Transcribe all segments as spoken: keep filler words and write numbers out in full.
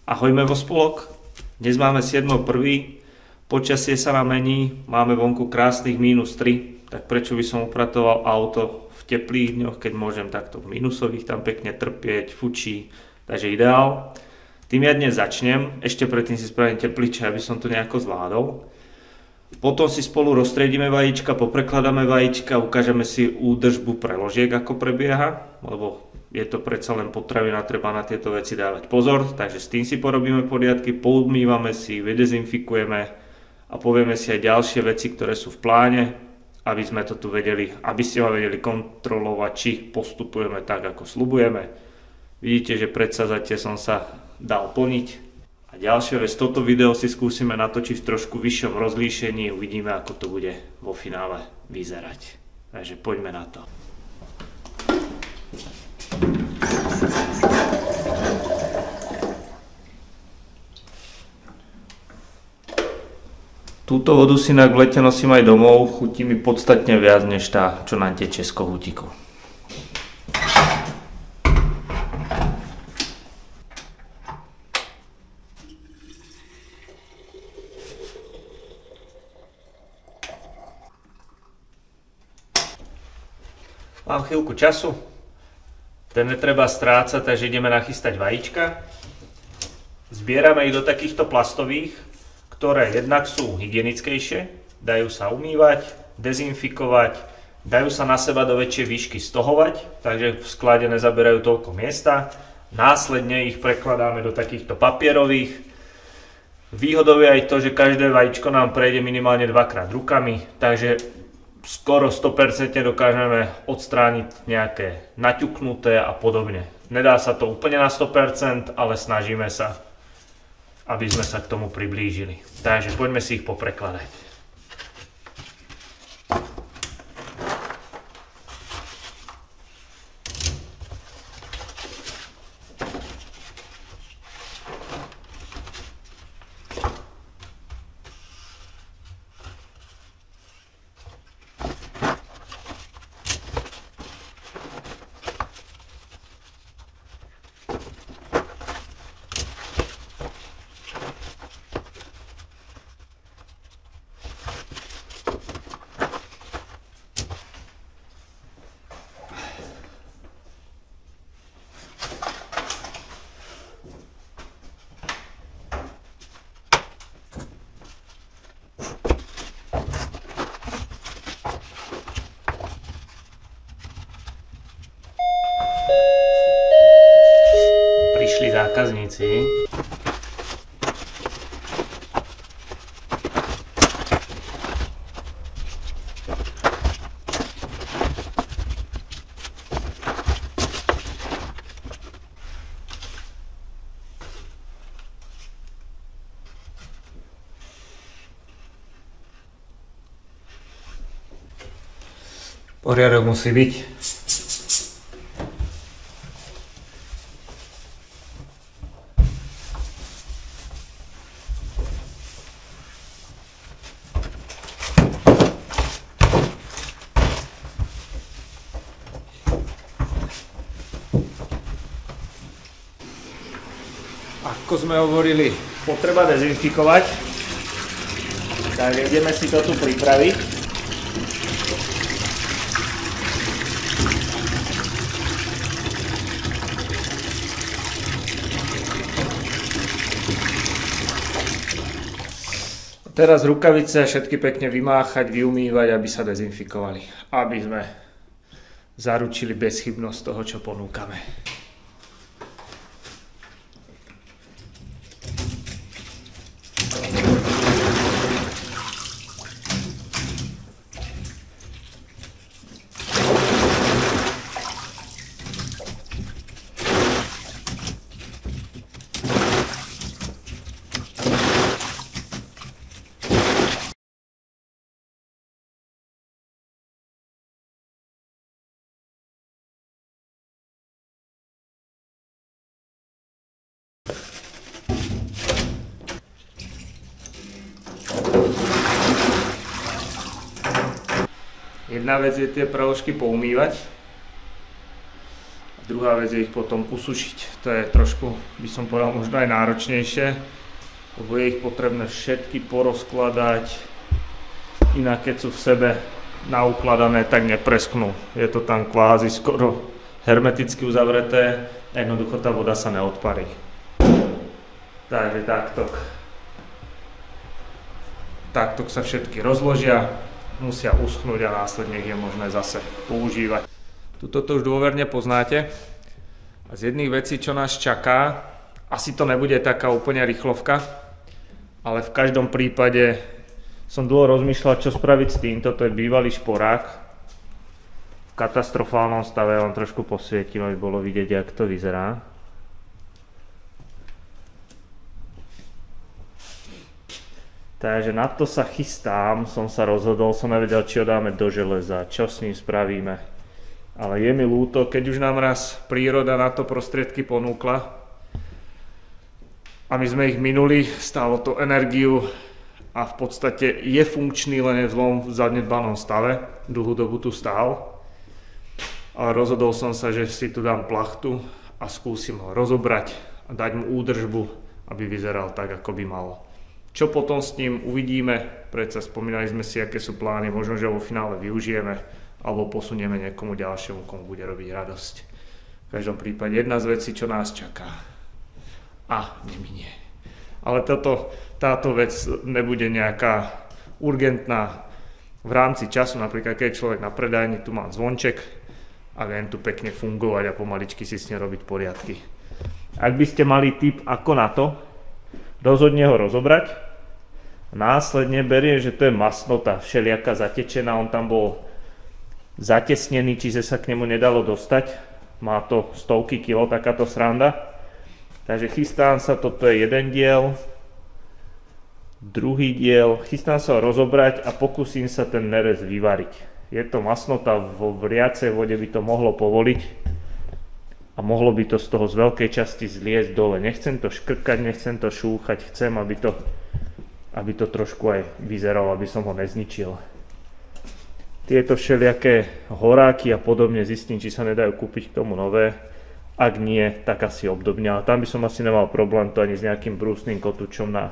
Ahoj Mevospolok, dnes máme siedmeho prvého Počasie sa nám mení, máme vonku krásnych mínus tri, tak prečo by som upratoval auto v teplých dňoch, keď môžem takto v minusových tam pekne trpieť, fučí, takže ideál. Tým ja dnes začnem, ešte predtým si spravím teplý čaj, aby som to nejako zvládol. Potom si spolu roztriedime vajíčka, poprekladáme vajíčka, ukážeme si údržbu preložiek, ako prebieha, lebo je to predsa len potravina, treba na tieto veci dávať pozor, takže s tým si porobíme poriadky, poumývame si, vydezinfikujeme a povieme si aj ďalšie veci, ktoré sú v pláne, aby sme to tu vedeli, aby ste ma vedeli kontrolovať, či postupujeme tak, ako sľubujeme. Vidíte, že predsavzatie som sa dal plniť. A ďalšia vec, toto video si skúsime natočiť v trošku vyššom rozlíšení, uvidíme, ako to bude vo finále vyzerať. Takže poďme na to. Túto vodu si inak v lete nosím aj domov, chutí mi podstatne viac než tá, čo nám tečie z kohútiku. Mám chvíľku času, ten netreba strácať, takže ideme nachystať vajíčka. Zbierame ich do takýchto plastových, ktoré jednak sú hygienickejšie, dajú sa umývať, dezinfikovať, dajú sa na seba do väčšej výšky stohovať, takže v sklade nezaberajú toľko miesta. Následne ich prekladáme do takýchto papierových. Výhodou je aj to, že každé vajíčko nám prejde minimálne dvakrát rukami, takže skoro sto percent dokážeme odstrániť nejaké naťuknuté a podobne. Nedá sa to úplne na sto percent, ale snažíme sa, aby sme sa k tomu priblížili. Takže poďme si ich poprekladať. Prišli zákazníci. Poriadok musí byť. Ako sme hovorili, potreba dezinfikovať, takže ideme si to tu pripraviť. Teraz rukavice všetky pekne vymáchať, vyumývať, aby sa dezinfikovali, aby sme zaručili bezchybnosť toho, čo ponúkame. Jedna vec je tie preložky poumývať. Druhá vec je ich potom usušiť. To je trošku, by som povedal, možno aj náročnejšie, lebo je ich potrebné všetky porozkladať, inak keď sú v sebe naukladané, tak nepresknú. Je to tam kvázi skoro hermeticky uzavreté, jednoducho tá voda sa neodparí. Takže takto. Takto sa všetky rozložia, musia uschnúť a následne ich je možné zase používať. Tuto to už dôverne poznáte. A z jedných vecí, čo nás čaká, asi to nebude taká úplne rýchlovka, ale v každom prípade som dlho rozmýšľal, čo spraviť s tým. Toto je bývalý šporák. V katastrofálnom stave, vám trošku posvietím, aby bolo vidieť, jak to vyzerá. Takže na to sa chystám, som sa rozhodol, som nevedel, či ho dáme do železa, čo s ním spravíme. Ale je mi ľúto, keď už nám raz príroda na to prostriedky ponúkla a my sme ich minuli, stálo to energiu a v podstate je funkčný, len je v zlom zanedbanom stave, dlhú dobu tu stál. Ale rozhodol som sa, že si tu dám plachtu a skúsim ho rozobrať a dať mu údržbu, aby vyzeral tak, ako by malo. Čo potom s ním uvidíme, predsa spomínali sme si, aké sú plány, možno, že vo finále využijeme, alebo posunieme niekomu ďalšiemu, komu bude robiť radosť. V každom prípade jedna z vecí, čo nás čaká. A neminie. Ale toto, táto vec nebude nejaká urgentná v rámci času, napríklad keď je človek na predajni, tu mám zvonček a viem tu pekne fungovať a pomaličky si s ním robiť poriadky. Ak by ste mali tip ako na to, rozhodne ho rozobrať. Následne berie, že to je masnota všelijaká zatečená, on tam bol zatesnený, čiže sa k nemu nedalo dostať. Má to stovky kilo, takáto sranda. Takže chystám sa, toto je jeden diel. Druhý diel, chystám sa ho rozobrať a pokúsim sa ten nerez vyvariť. Je to masnota, vo vriacej vode by to mohlo povoliť a mohlo by to z toho z veľkej časti zliezť dole. Nechcem to škrkať, nechcem to šúchať, chcem, aby to, aby to trošku aj vyzeralo, aby som ho nezničil. Tieto všelijaké horáky a podobne zistím, či sa nedajú kúpiť k tomu nové. Ak nie, tak asi obdobne. Ale tam by som asi nemal problém to ani s nejakým brúsnym kotúčom na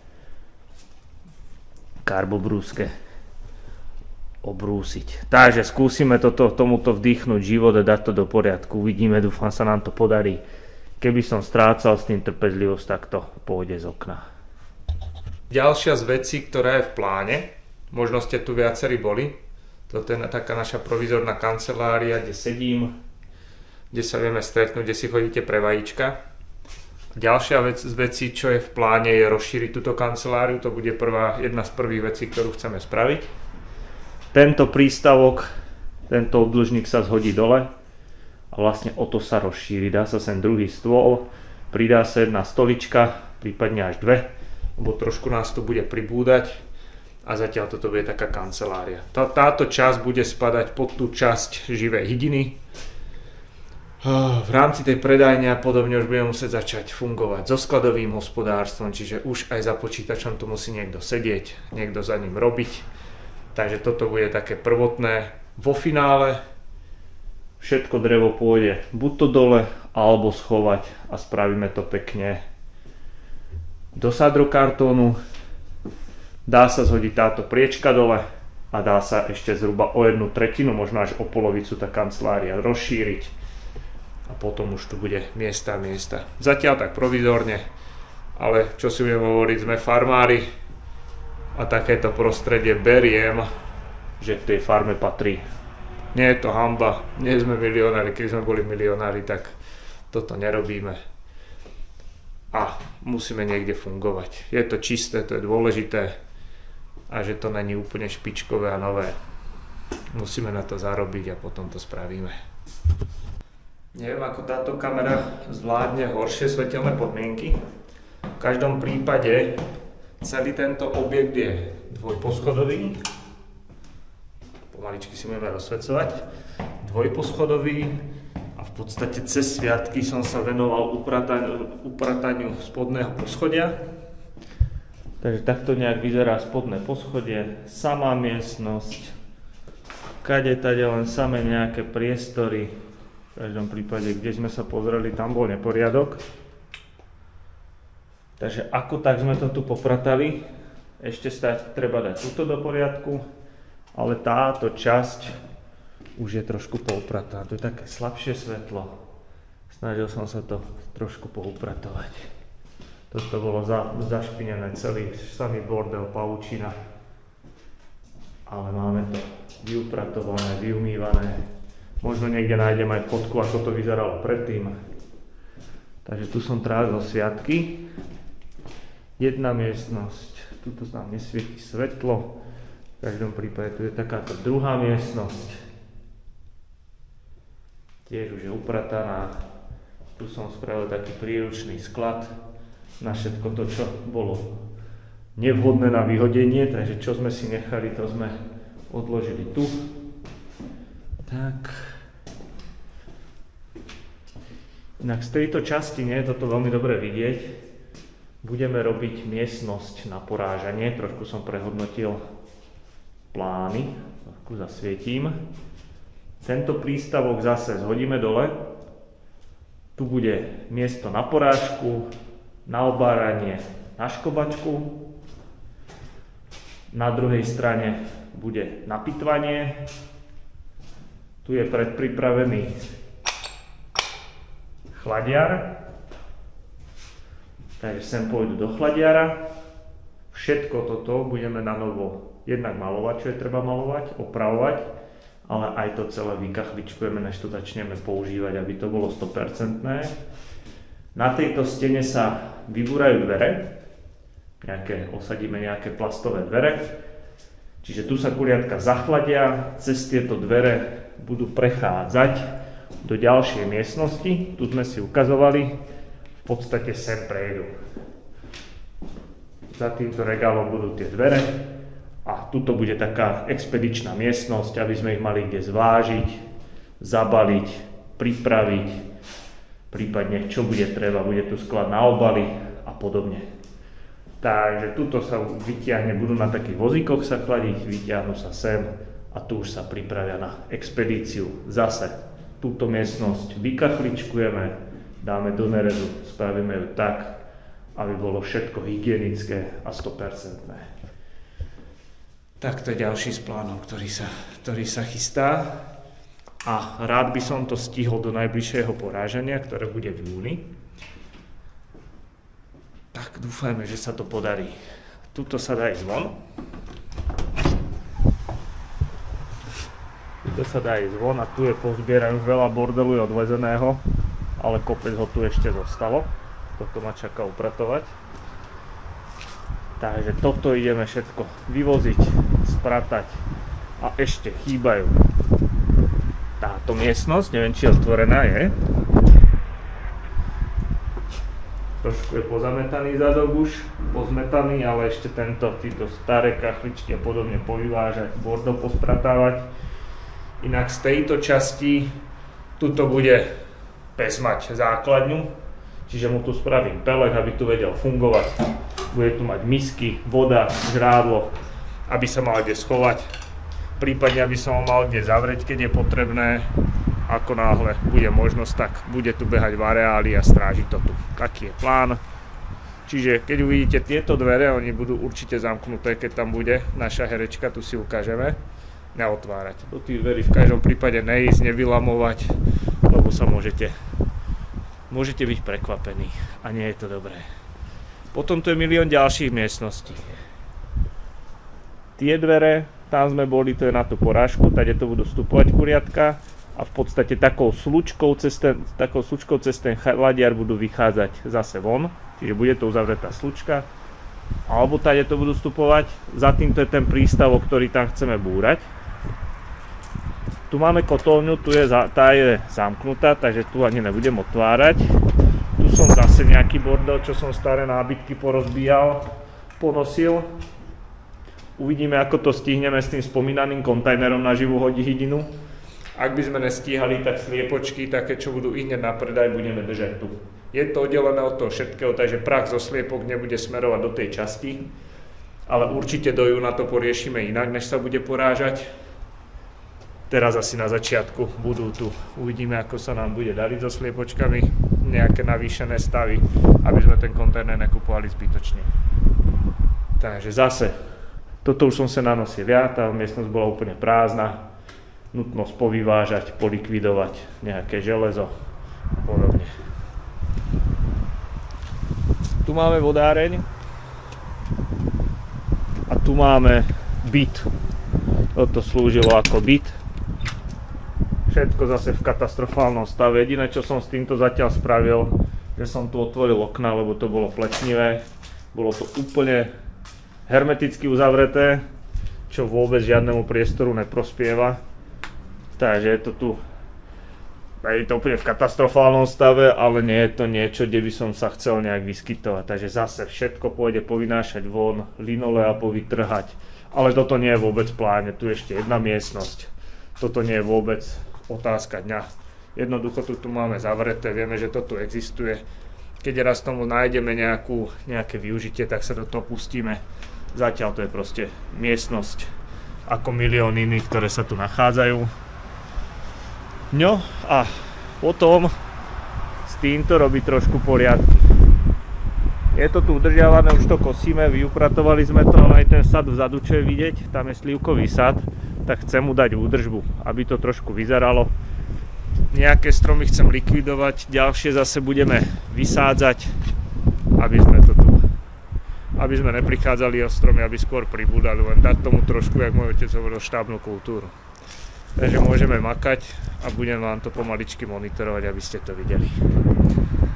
karbobrúske obrúsiť. Takže skúsime toto, tomuto vdýchnuť život a dať to do poriadku. Uvidíme, dúfam sa nám to podarí. Keby som strácal s tým trpezlivosť, tak to pôjde z okna. Ďalšia z vecí, ktorá je v pláne, možno ste tu viacerí boli, toto je taká naša provizorná kancelária, kde sedím, kde sa vieme stretnúť, kde si chodíte pre vajíčka. Ďalšia vec z vecí, čo je v pláne, je rozšíriť túto kanceláriu. To bude prvá, jedna z prvých vecí, ktorú chceme spraviť. Tento prístavok, tento obdĺžnik sa zhodí dole a vlastne o to sa rozšíri. Dá sa sem druhý stôl, pridá sa jedna stolička, prípadne až dve, lebo trošku nás tu bude pribúdať. A zatiaľ toto bude taká kancelária. Tá, táto časť bude spadať pod tú časť živej hydiny. V rámci tej predajne a podobne už budeme musieť začať fungovať so skladovým hospodárstvom, čiže už aj za počítačom tu musí niekto sedieť, niekto za ním robiť. Takže toto bude také prvotné. Vo finále všetko drevo pôjde buď to dole, alebo schovať a spravíme to pekne do sadrokartónu. Dá sa zhodiť táto priečka dole a dá sa ešte zhruba o jednu tretinu, možno až o polovicu tá kancelária rozšíriť a potom už tu bude miesta a miesta. Zatiaľ tak provizorne, ale čo si budem hovoriť, sme farmári a takéto prostredie beriem, že v tej farme patrí. Nie je to hanba, nie sme milionári, keď sme boli milionári, tak toto nerobíme a musíme niekde fungovať. Je to čisté, to je dôležité. A že to není úplne špičkové a nové. Musíme na to zarobiť a potom to spravíme. Neviem, ako táto kamera zvládne horšie svetelné podmienky. V každom prípade celý tento objekt je dvojposchodový. Pomaličky si budeme rozsvecovať. Dvojposchodový a v podstate cez sviatky som sa venoval uprataniu, uprataniu spodného poschodia. Takže takto nejak vyzerá spodné poschodie, samá miestnosť, kade tade len samé nejaké priestory, V každom prípade, kde sme sa pozreli, tam bol neporiadok. Takže ako tak sme to tu popratali. Ešte stať treba dať túto do poriadku, ale táto časť už je trošku poupratá. Tu je také slabšie svetlo. Snažil som sa to trošku poupratovať. Toto bolo za, zašpinené, celý samý bordel, pavučina. Ale máme to vyupratované, vyumývané. Možno niekde nájdem aj fotku, ako to vyzeralo predtým. Takže tu som trávil sviatky. Jedna miestnosť, tuto sa nám nesvieti svetlo. V každom prípade tu je takáto druhá miestnosť. Tiež už je uprataná. Tu som spravil taký príručný sklad na všetko to, čo bolo nevhodné na vyhodenie, takže čo sme si nechali, to sme odložili tu. Tak. Inak z tejto časti nie je toto veľmi dobre vidieť. Budeme robiť miestnosť na porážanie. Trošku som prehodnotil plány. Trošku zasvietím. Tento prístavok zase zhodíme dole. Tu bude miesto na porážku, na obáranie, na škobačku. Na druhej strane bude napitvanie. Tu je predpripravený chladiar. Takže sem pôjdu do chladiara. Všetko toto budeme na novo jednak malovať, čo je treba malovať, opravovať, ale aj to celé vykachličkujeme, než to začneme používať, aby to bolo sto percent. Na tejto stene sa vybúrajú dvere, nejaké, osadíme nejaké plastové dvere, čiže tu sa kuriatka zachladia, cez tieto dvere budú prechádzať do ďalšej miestnosti, tu sme si ukazovali, v podstate sem prejdú. Za týmto regálom budú tie dvere a tuto bude taká expedičná miestnosť, aby sme ich mali kde zvážiť, zabaliť, pripraviť, prípadne čo bude treba, bude tu sklad na obaly a podobne. Takže tuto sa vytiahne, budú na takých vozíkoch sa chladiť, vytiahnu sa sem a tu už sa pripravia na expedíciu. Zase túto miestnosť vykachličkujeme, dáme do nerezu, spravíme ju tak, aby bolo všetko hygienické a sto percent. Tak to je ďalší z plánov, ktorý sa, ktorý sa chystá. A rád by som to stihol do najbližšieho porážania, ktoré bude v júni. Tak dúfajme, že sa to podarí. Tuto sa dá ísť von. Tuto sa dá ísť von a tu je pozbierané už veľa bordelu je odvezeného, ale kopec ho tu ešte zostalo. Toto ma čaká upratovať. Takže toto ideme všetko vyvoziť, spratať a ešte chýbajú táto miestnosť, neviem či je otvorená, je. Trošku je pozametaný zadok už, pozmetaný, ale ešte tento, títo staré kachličky a podobne povyvážať, bordel pospratávať. Inak z tejto časti tuto bude pes mať základňu, čiže mu tu spravím pelech, aby tu vedel fungovať. Bude tu mať misky, voda, žrádlo, aby sa mal kde schovať. Prípadne, aby som ho mal kde zavrieť, keď je potrebné. Ako náhle bude možnosť, tak bude tu behať v areáli a strážiť to tu. Taký je plán. Čiže keď uvidíte tieto dvere, oni budú určite zamknuté, keď tam bude naša herečka, tu si ukážeme. Neotvárať. Do tých dverí v každom prípade neísť, nevylamovať, lebo sa môžete, môžete byť prekvapení a nie je to dobré. Potom tu je milión ďalších miestností. Tie dvere, tam sme boli, to je na tú porážku, tady to budú vstupovať kuriatka a v podstate takou slučkou cez ten, takou slučkou cez ten chladiar budú vychádzať zase von, čiže bude to uzavretá slučka, alebo tady to budú vstupovať, za týmto je ten prístavok, ktorý tam chceme búrať. Tu máme kotolňu, tu je, tá je zamknutá, takže tu ani nebudem otvárať. Tu som zase nejaký bordel, čo som staré nábytky porozbíjal, ponosil. Uvidíme, ako to stihneme s tým spomínaným kontajnerom na živú hydinu. Ak by sme nestíhali, tak sliepočky, také čo budú ihneď na predaj, budeme držať tu. Je to oddelené od toho všetkého, takže prach zo sliepok nebude smerovať do tej časti. Ale určite do júna to poriešime inak, než sa bude porážať. Teraz asi na začiatku budú tu. Uvidíme, ako sa nám bude dariť so sliepočkami, nejaké navýšené stavy, aby sme ten kontajner nekupovali zbytočne. Takže zase, toto už som sa nanosil ja, tá miestnosť bola úplne prázdna. Nutnosť povyvážať, polikvidovať nejaké železo a podobne. Tu máme vodáreň a tu máme byt. Toto slúžilo ako byt. Všetko zase v katastrofálnom stave. Jediné, čo som s týmto zatiaľ spravil, že som tu otvoril okna, lebo to bolo plesnivé. Bolo to úplne hermeticky uzavreté, čo vôbec žiadnemu priestoru neprospieva. Takže je to tu, je to úplne v katastrofálnom stave, ale nie je to niečo, kde by som sa chcel nejak vyskytovať. Takže zase všetko pôjde povynášať von, linolea povytrhať. Ale toto nie je vôbec v pláne, tu je ešte jedna miestnosť. Toto nie je vôbec otázka dňa. Jednoducho tu, tu máme zavreté, vieme, že to tu existuje. Keď raz tomu nájdeme nejakú, nejaké využitie, tak sa do toho pustíme. Zatiaľ to je proste miestnosť ako milión iných, ktoré sa tu nachádzajú. No a potom s týmto robí trošku poriadky. Je to tu udržiavané, už to kosíme, vyupratovali sme to, ale aj ten sad vzadu, čo je vidieť, tam je slivkový sad, tak chcem mu dať údržbu, aby to trošku vyzeralo. Nejaké stromy chcem likvidovať, ďalšie zase budeme vysádzať, aby sme to tu, aby sme neprichádzali o stromy, aby skôr pribúdali, len dať tomu trošku, jak môj otec hovoril, štábnu kultúru. Takže môžeme makať a budem vám to pomaličky monitorovať, aby ste to videli.